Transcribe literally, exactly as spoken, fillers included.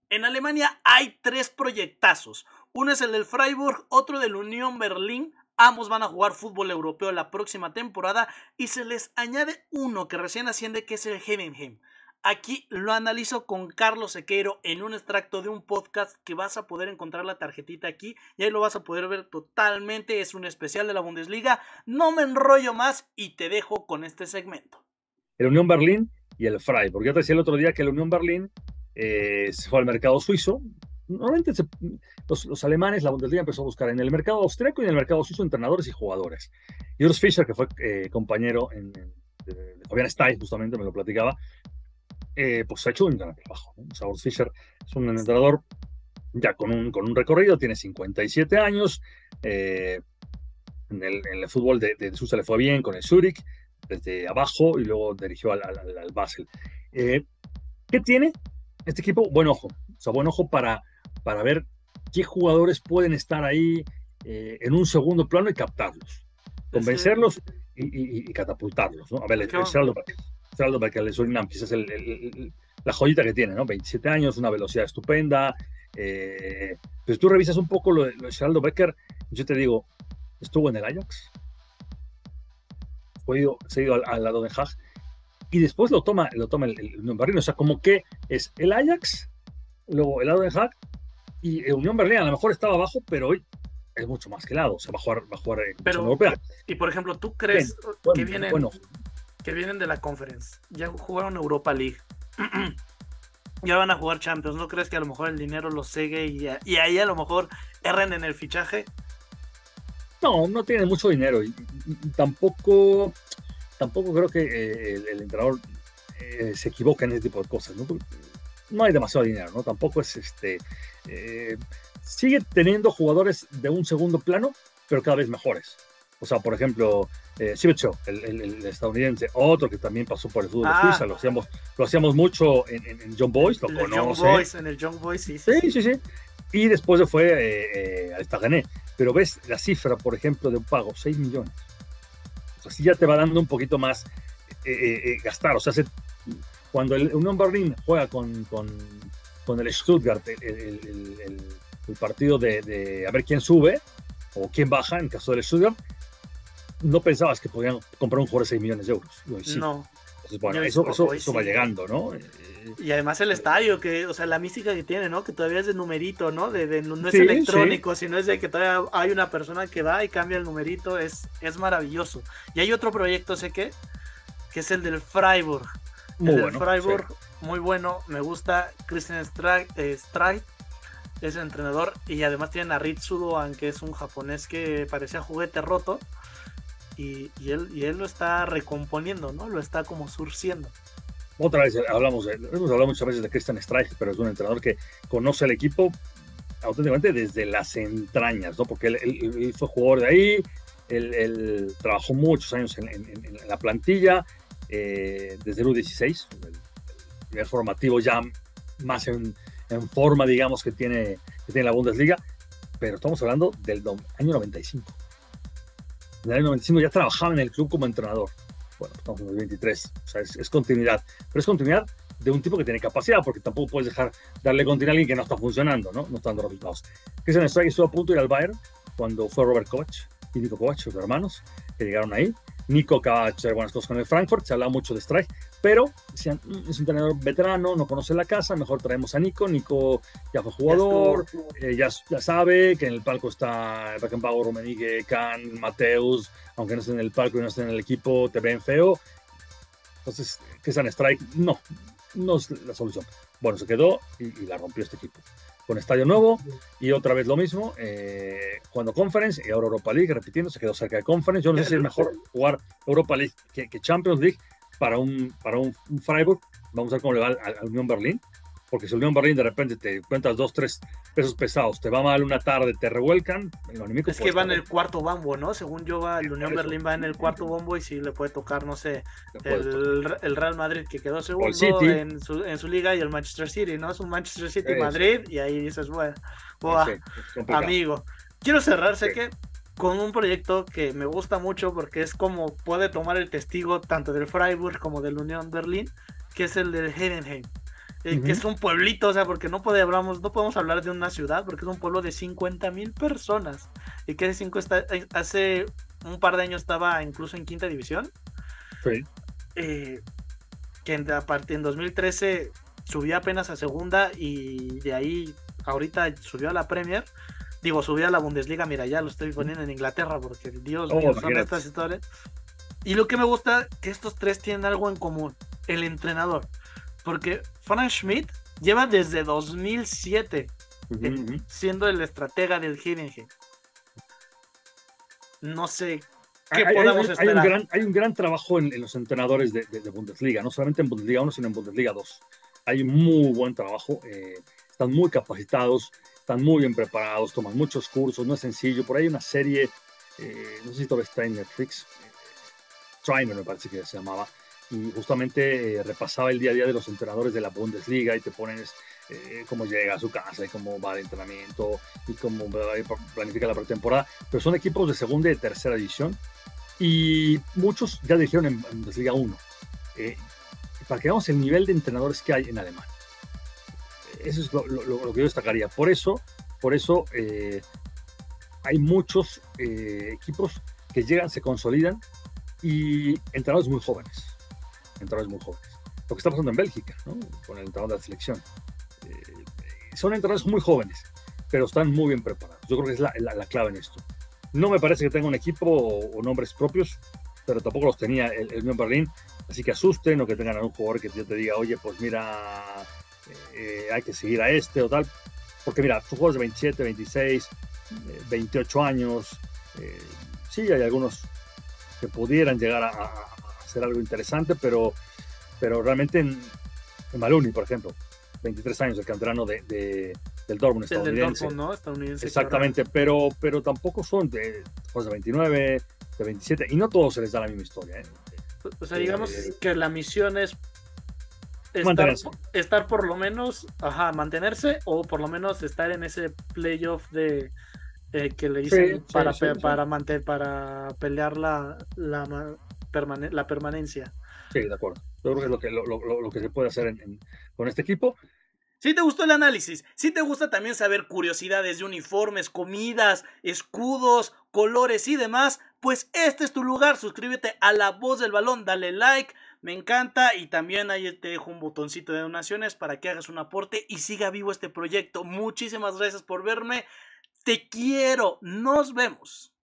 En Alemania hay tres proyectazos. Uno es el del Freiburg, otro del Unión Berlín. Ambos van a jugar fútbol europeo la próxima temporada y se les añade uno que recién asciende, que es el Heidenheim. Aquí lo analizo con Carlos Sequeiro en un extracto de un podcast que vas a poder encontrar la tarjetita aquí y ahí lo vas a poder ver totalmente. Es un especial de la Bundesliga. No me enrollo más y te dejo con este segmento. El Unión Berlín y el Freiburg. Yo te decía el otro día que el Unión Berlín eh, se fue al mercado suizo. Normalmente se, los, los alemanes, la Bundesliga empezó a buscar en el mercado austríaco y en el mercado suizo entrenadores y jugadores. Y Urs Fischer, que fue eh, compañero en, en, de, de Fabián Stay, justamente me lo platicaba, eh, pues ha hecho un gran trabajo, ¿no? O sea, Urs Fischer es un entrenador ya con un, con un recorrido, tiene cincuenta y siete años, eh, en, el, en el fútbol de, de Suiza le fue bien con el Zurich, desde abajo, y luego dirigió al, al, al Basel. Eh, ¿Qué tiene este equipo? Buen ojo, o sea, buen ojo para, para ver qué jugadores pueden estar ahí eh, en un segundo plano y captarlos, convencerlos y, y, y catapultarlos, ¿no? A ver, el, el Geraldo Becker, el Surinam, quizás el, el, el, la joyita que tiene, ¿no? veintisiete años, una velocidad estupenda. Eh, pues tú revisas un poco lo, lo de Geraldo Becker, yo te digo, estuvo en el Ajax, fue ido, se ha ido al, al lado de Haag, y después lo toma, lo toma el, el Unión Berlín. O sea, como que es el Ajax, luego el lado de Haag, y el Unión Berlín a lo mejor estaba abajo, pero hoy es mucho más que lado. O sea, va a jugar, va a jugar en pero, europea. Y por ejemplo, ¿tú crees Bien, que, bueno, vienen, bueno. que vienen de la Conference? Ya jugaron Europa League. Ya van a jugar Champions. ¿No crees que a lo mejor el dinero los sigue y, y ahí a lo mejor erren en el fichaje? No, no tienen mucho dinero y, y, y tampoco, tampoco creo que eh, el, el entrenador eh, se equivoque en ese tipo de cosas, ¿no? No hay demasiado dinero, ¿no? Tampoco es este. Eh, sigue teniendo jugadores de un segundo plano, pero cada vez mejores. O sea, por ejemplo, eh, Sibecho, el, el, el estadounidense, otro que también pasó por el fútbol ah, de Suiza, lo hacíamos, lo hacíamos mucho en, en, en John Boys, lo conoce. Young Boys, en el Young Boys, sí. Sí, sí, sí. sí. Y después se fue eh, eh, al Stagané. Pero ves la cifra, por ejemplo, de un pago, seis millones. O sea, sí ya te va dando un poquito más eh, eh, gastar. O sea, se, cuando el Unión Berlín juega con, con, con el Stuttgart, el, el, el, el, el partido de, de a ver quién sube o quién baja, en caso del Stuttgart, no pensabas que podían comprar un jugador de seis millones de euros. Sí. No. Entonces, bueno, eso, eso, eso va llegando, ¿no? Y además el estadio, que, o sea, la mística que tiene, ¿no? Que todavía es de numerito, ¿no? De, de, no es sí, electrónico, sí. Sino es de que todavía hay una persona que va y cambia el numerito. Es, es maravilloso. Y hay otro proyecto, sé que, que es el del Freiburg. Muy el bueno, del Freiburg, sí. Muy bueno. Me gusta Christian Streich, eh, Streich, es el entrenador. Y además tienen a Ritsudo, aunque es un japonés que parecía juguete roto. Y, y, él, y él lo está recomponiendo, ¿no? Lo está como surciendo. Otra vez hablamos, hemos hablado muchas veces de Christian Streich, pero es un entrenador que conoce el equipo auténticamente desde las entrañas, ¿no? Porque él, él, él fue jugador de ahí, él, él trabajó muchos años en, en, en la plantilla, eh, desde el U dieciséis, el, el nivel formativo ya más en, en forma, digamos, que tiene, que tiene la Bundesliga, pero estamos hablando del año noventa y cinco. En el año noventa y cinco ya trabajaba en el club como entrenador. Bueno, estamos en el veintitrés, o sea, es, es continuidad, pero es continuidad de un tipo que tiene capacidad, porque tampoco puedes dejar darle continuidad a alguien que no está funcionando, ¿no? No está dando resultados. Christian Streich estuvo a punto de ir al Bayern cuando fue Robert Kovac y Nico Kovac, sus hermanos, que llegaron ahí. Nico acaba de hacer buenas cosas con el Frankfurt, se hablaba mucho de Streich, pero decían, es un entrenador veterano, no conoce la casa, mejor traemos a Nico. Nico ya fue jugador, ya, eh, ya, ya sabe que en el palco está Beckenbauer, Rummenigge, Kahn, Mateus, aunque no esté en el palco y no esté en el equipo, te ven feo. Entonces, Christian Streich, no, no es la solución. Bueno, se quedó y, y la rompió este equipo. Con estadio nuevo y otra vez lo mismo, eh, jugando Conference y ahora Europa League, repitiendo, se quedó cerca de Conference. Yo no sé si es mejor jugar Europa League que, que Champions League para un, para un, un Freiburg. Vamos a ver cómo le va al, al Unión Berlín, porque si el Unión Berlín de repente te cuentas dos, tres pesos pesados, te va mal una tarde, te revuelcan, el enemigo es que va en el cuarto bombo, ¿no? Según yo, va, el Unión Berlín va en el cuarto bombo y sí le puede tocar, no sé, el, el Real Madrid que quedó segundo en su, en su liga y el Manchester City, ¿no? Es un Manchester City sí, Madrid sí. Y ahí dices, bueno, boa, sí, amigo. Quiero cerrar, sé sí. que con un proyecto que me gusta mucho porque es como puede tomar el testigo tanto del Freiburg como del Unión Berlín, que es el del Heidenheim. eh, que Ujú. es un pueblito, o sea, porque no podemos, no podemos hablar de una ciudad, porque es un pueblo de cincuenta mil personas, y que hace, cinco está, eh, hace un par de años estaba incluso en quinta división, Sí. eh, que en, a partir en dos mil trece subió apenas a segunda, y de ahí ahorita subió a la Premier, digo, subió a la Bundesliga, mira, ya lo estoy poniendo en Inglaterra, porque Dios Oh, mío, son imagínate. estas historias. Y lo que me gusta, que estos tres tienen algo en común, el entrenador. Porque Frank Schmidt lleva desde dos mil siete Ujú, eh, ujú. siendo el estratega del Heidenheim. No sé qué Hay, hay- podemos hay- hay un esperar. gran, hay un gran trabajo en, en los entrenadores de, de- de Bundesliga, no solamente en Bundesliga uno, sino en Bundesliga dos. Hay un muy buen trabajo, eh, están muy capacitados, están muy bien preparados, toman muchos cursos, no es sencillo. Por ahí hay una serie, eh, no sé si todavía está en Netflix, eh, Trainer me parece que se llamaba, y justamente eh, repasaba el día a día de los entrenadores de la Bundesliga y te ponen eh, cómo llega a su casa y cómo va el entrenamiento y cómo eh, planifica la pretemporada. Pero son equipos de segunda y de tercera división y muchos ya dijeron en, en Bundesliga uno. Eh, para que veamos el nivel de entrenadores que hay en Alemania. Eso es lo, lo, lo que yo destacaría. Por eso, por eso eh, hay muchos eh, equipos que llegan, se consolidan y entrenadores muy jóvenes. Entrenadores muy jóvenes. Lo que está pasando en Bélgica, ¿no? Con el entrenador de la selección. Eh, son entrenadores muy jóvenes, pero están muy bien preparados. Yo creo que es la, la, la clave en esto. No me parece que tenga un equipo o, o nombres propios, pero tampoco los tenía el, el Unión Berlín, así que asusten o que tengan a un jugador que yo te diga, oye, pues mira, eh, hay que seguir a este o tal, porque mira, son jugadores de veintisiete, veintiséis, eh, veintiocho años, eh, sí, hay algunos que pudieran llegar a, a, a hacer algo interesante, pero, pero realmente en, en Maluni, por ejemplo, veintitrés años, el canterano de, de, del Dortmund El del estadounidense. Dortmund, ¿no? Estadounidense que ahora. Exactamente, pero, pero tampoco son de, pues de veintinueve, de veintisiete, y no todos se les da la misma historia. ¿eh? O sea, digamos Eh, que la misión es estar, mantenerse. estar por lo menos, ajá, mantenerse, o por lo menos estar en ese playoff de eh, que le Sí, dicen sí, para, sí, pe- sí. para, mantener, para pelear la, la, ma- permane- la permanencia. Sí, de acuerdo. Yo creo que es lo que, lo, lo, lo que se puede hacer en, en, con este equipo. Si te gustó el análisis, si te gusta también saber curiosidades de uniformes, comidas, escudos, colores y demás, pues este es tu lugar. Suscríbete a La Voz del Balón, dale like, me encanta, y también ahí te dejo un botoncito de donaciones para que hagas un aporte y siga vivo este proyecto. Muchísimas gracias por verme, te quiero, nos vemos.